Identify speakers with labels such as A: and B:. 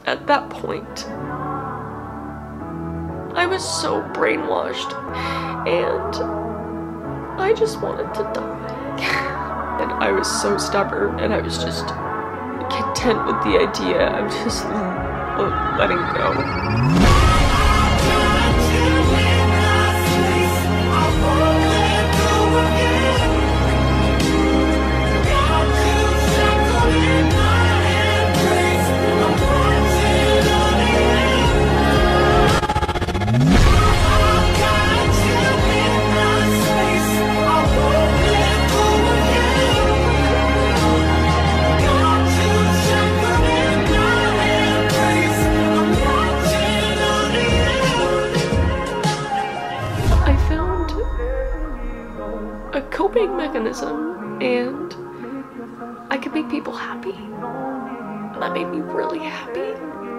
A: at that point, I was so brainwashed, and I just wanted to die. And I was so stubborn, and I was just content with the idea of just letting go. A coping mechanism, and I could make people happy, and that made me really happy.